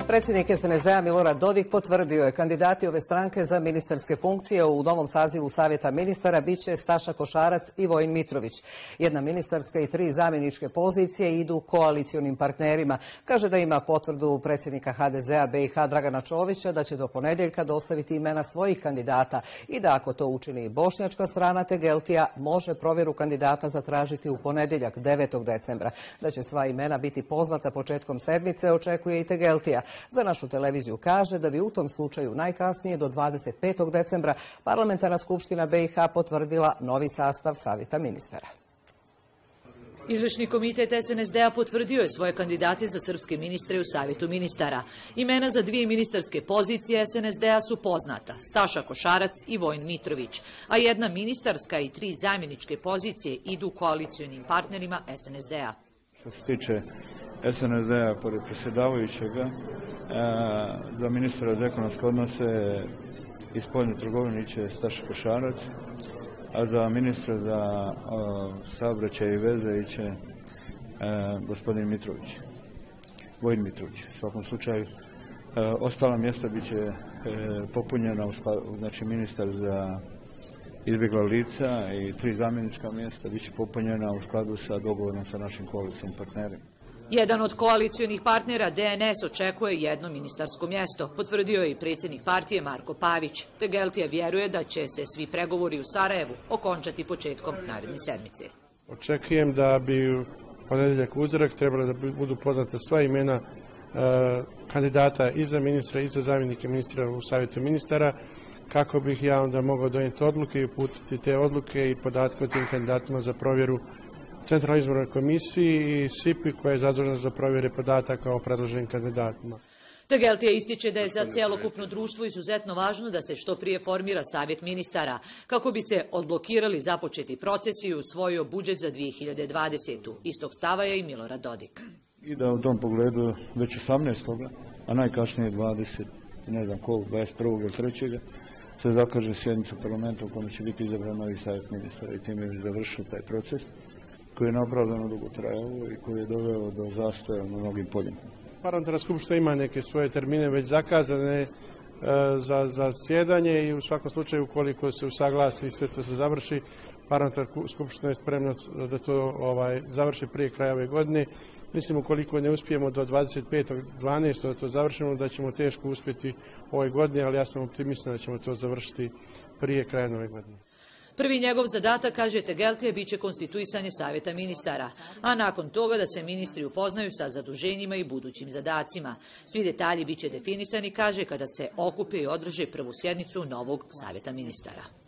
Predsjednik SNSD-a Milorad Dodik potvrdio je kandidati ove stranke za ministarske funkcije u novom sazivu Savjeta ministara biće Staša Košarac i Vojin Mitrović. Jedna ministarska i 3 zamjeničke pozicije idu koalicionim partnerima. Kaže da ima potvrdu predsjednika HDZ-a BiH Dragana Čovića da će do ponedjeljka dostaviti imena svojih kandidata i da ako to učini bošnjačka strana Tegeltija može provjeru kandidata zatražiti u ponedjeljak 9. decembra. Da će sva imena biti poznata početkom sedmice očekuje i Tegeltija. Za našu televiziju kaže da bi u tom slučaju najkasnije do 25. decembra Parlamentarna skupština BiH potvrdila novi sastav Savjeta ministara. Izvršni komitet SNSD-a potvrdio je svoje kandidate za srpske ministre u Savjetu ministara. Imena za 2 ministarske pozicije SNSD-a su poznata, Staša Košarac i Vojin Mitrović, a jedna ministarska i 3 zamjeničke pozicije idu koalicionim partnerima SNSD-a. Što se tiče SNSD-a pored predsjedavajućega, za ministra za ekonomske odnose i spoljne trgovine će Staša Košarac, a za ministra za saobraćaj i veze će gospodin Mitrović, Vojin Mitrović. U svakom slučaju, ostala mjesta biće popunjena, znači ministar za izbjegla lica i 3 zamjenička mjesta biće popunjena u skladu sa dogovorom sa našim koalicijskim partnerima. Jedan od koalicionih partnera, DNS, očekuje jedno ministarsko mjesto, potvrdio je i predsjednik partije Marko Pavić. Tegeltija vjeruje da će se svi pregovori u Sarajevu okončati početkom naredne sedmice. Očekujem da bi u ponedjeljak utorak trebalo da budu poznata sva imena kandidata i za ministra i za zamjenike ministra u Savjetu ministara, kako bih ja onda mogao donijeti odluke i uputiti te odluke i podatke o tim kandidatima za provjeru Centralnoj izbornoj komisiji i SIP-i koja je zadužena za provjere podataka o predloženim kandidatima. Tegeltija ističe da je za cjelokupno društvo izuzetno važno da se što prije formira Savjet ministara, kako bi se odblokirali započeti procesi i usvojio budžet za 2020. Istog stava je i Milorad Dodik. I da u tom pogledu već 18. a najkasnije 20. ne znam koliko, 21. ili 3. se zakaže sjednica parlamenta u kojoj će biti izabran novi Savjet ministara i time je završio taj proces koji je neopravdano dugo trajao i koji je doveo do zastoja na mnogim poljima. Parlamentarna skupština ima neke svoje termine već zakazane za sjedanje i u svakom slučaju ukoliko se usaglasi i sve to se završi, Parlamentarna skupština je spremna da to završi prije kraja ove godine. Mislim ukoliko ne uspijemo do 25.12. da to završimo, da ćemo teško uspjeti ove godine, ali ja sam optimista da ćemo to završiti prije kraja nove godine. Prvi njegov zadatak, kaže Tegeltija, biće konstituisanje Savjeta ministara, a nakon toga da se ministri upoznaju sa zaduženjima i budućim zadacima. Svi detalji biće definisani, kaže, kada se okupe i održe prvu sjednicu novog Savjeta ministara.